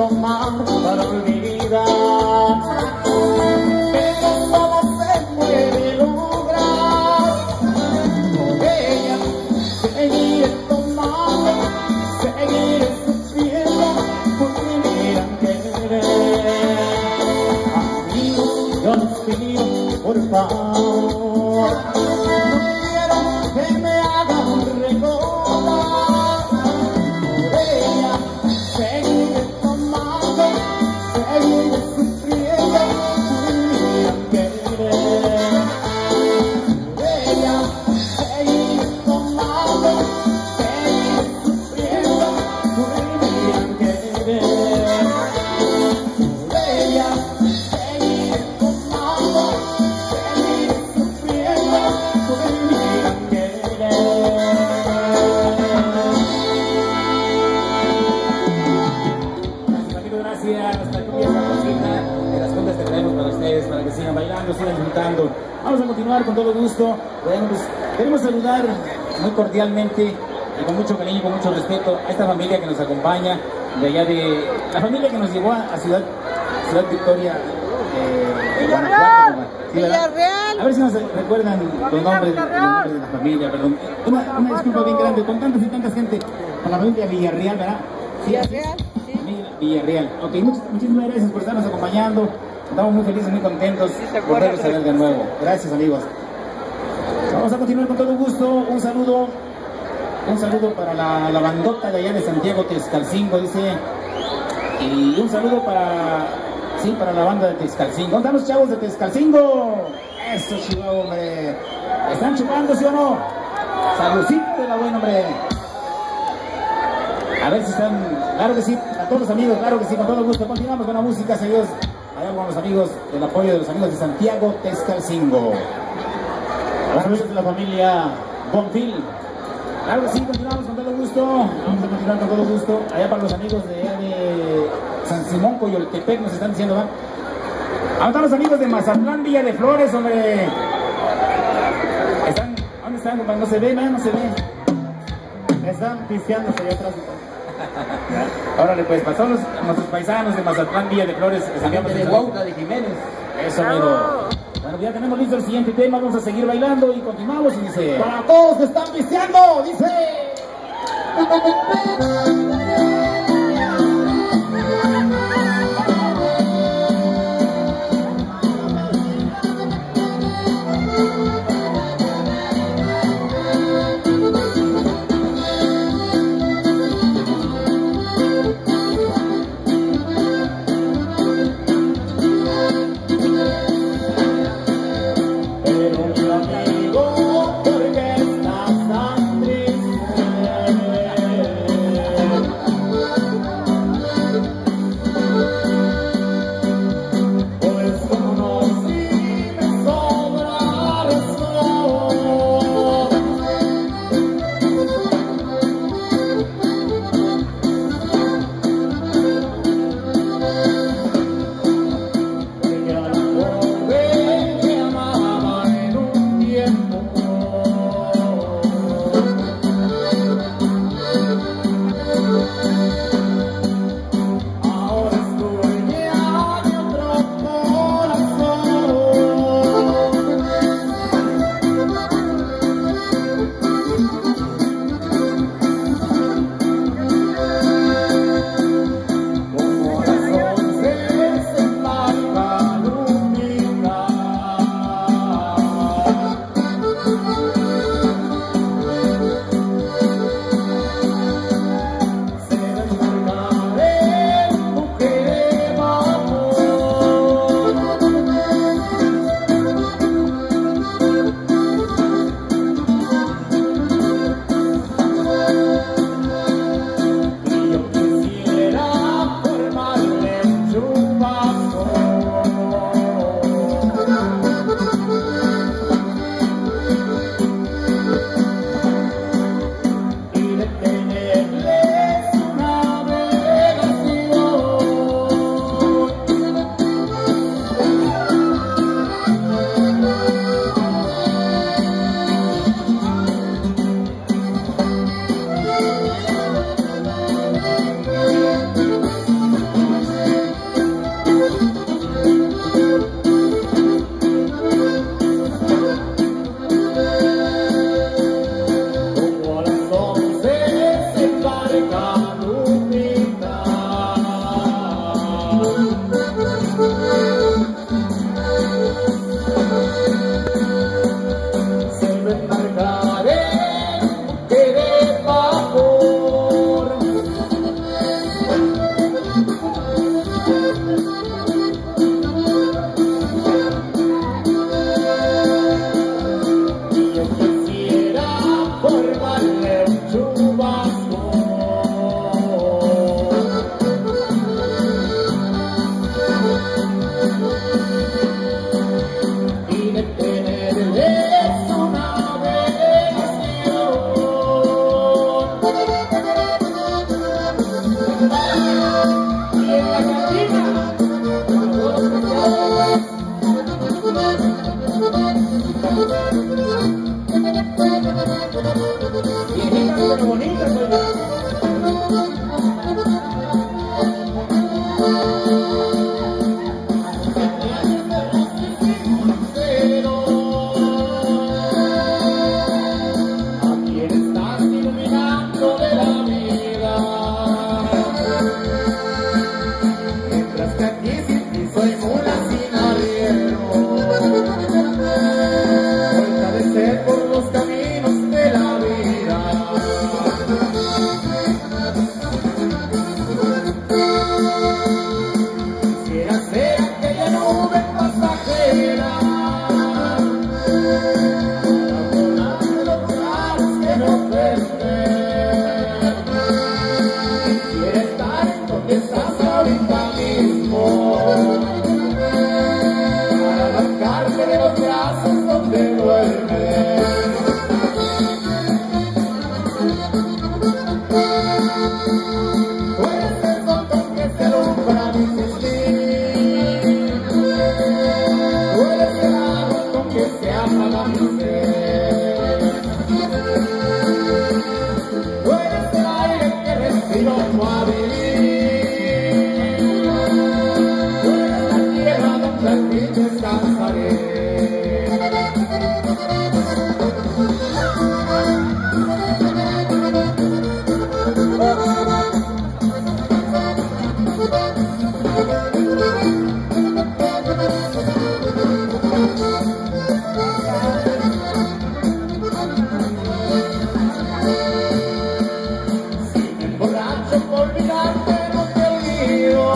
tomar para olvidar, pero todo se puede lograr. Por ella seguiré tomando, seguiré sufriendo, porque me miran querer. Amigo, yo les pido, por favor, no quiero que me hagan recordar. Por ella seguiré tomando, seguiré sufriendo, porque me miran querer. Por ella seguiré tomando, seguiré sufriendo, porque me miran querer. Por ella seguiré tomando, seguiré sufriendo, porque me miran querer. Gracias, amigo, gracias. Nuestra cumbia sabrosita de las cumbias que traemos para ustedes, para que sigan bailando, sigan disfrutando. Vamos a continuar con todo gusto. Bueno, pues, queremos saludar muy cordialmente y con mucho cariño y con mucho respeto a esta familia que nos acompaña de allá de la familia que nos llevó a Ciudad Victoria, Guanajuato. ¿Sí, verdad? A ver si nos recuerdan los nombres de la familia, perdón. Una disculpa bien grande, con tantas y tantas gente, con la familia Villarreal, ¿verdad? Sí, Villarreal, sí. Familia Villarreal. Ok, muchísimas gracias por estarnos acompañando. Estamos muy felices, muy contentos por verlos a ver de nuevo. Gracias, amigos. Vamos a continuar con todo gusto. Un saludo para la bandota de allá de Santiago Texcalcingo, dice. Y un saludo para la banda de Texcalcingo. ¿Dónde están los chavos de Texcalcingo? Eso, chihuahua, hombre. ¿Están chupando, sí o no? Saludcito de la buena, hombre. A ver si están. Claro que sí, a todos los amigos, claro que sí, con todo gusto. Continuamos con la música, seguidos allá con los amigos, el apoyo de los amigos de Santiago Texcalcingo. A los amigos de la familia Bonfil. Claro que sí, continuamos con todo gusto. Vamos a continuar con todo gusto. Allá para los amigos de San Simón, Coyoltepec, nos están diciendo, ¿va? Ahí están los amigos de Mazatlán, Villa de Flores, hombre. ¿Dónde están, compadre? No se ve, ¿no? No se ve. Están pisteándose allá atrás. Órale, pues, para todos nuestros paisanos de Mazatlán, Villa de Flores, les enviamos de Huautla de Jiménez. eso, amigo. Bueno, ya tenemos listo el siguiente tema, vamos a seguir bailando y continuamos y dice... Para todos que están pisteando, dice. Pero mi amigo, ¿por qué estás tan triste? Yo quisiera formarle un chubasco y de tenerles una bendición. Y en la cantina, viejita pero bonita soy yo. A quien están iluminando de la vida, mientras que aquí sin ti soy mula sin arriero, fortalecer por los caminos de la vida. Quisiera ser aquella nube pasajera, volar de los lugares que me ofrecen. Quisiera estar donde estás ahorita mismo, para arrancarme de los brazos donde duermes. Tú eres el sol con que se alumbra mi existir, tú eres el agua con que se apaga mi sed, tú eres el aire que respiro para vivir, tú eres la tierra donde al fin descansaré. Si me emborracho por olvidarte, no te olvido,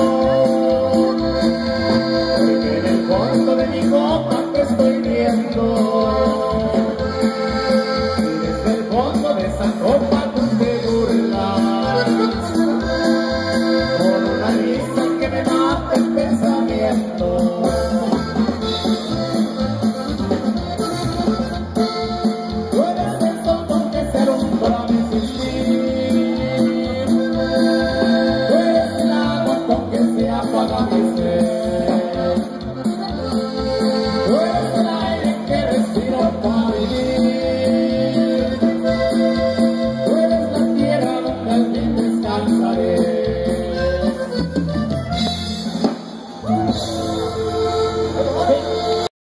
porque en el fondo de mi copa te estoy viendo, y desde el fondo de esa copa tú te burlas, con una risa que me mata el pensamiento. Tú eres el sol con que se alumbra mi existir, tú eres el agua con que se apaga mi sed, tú eres el aire que respiro para vivir, tú eres la tierra donde al fin descansaré.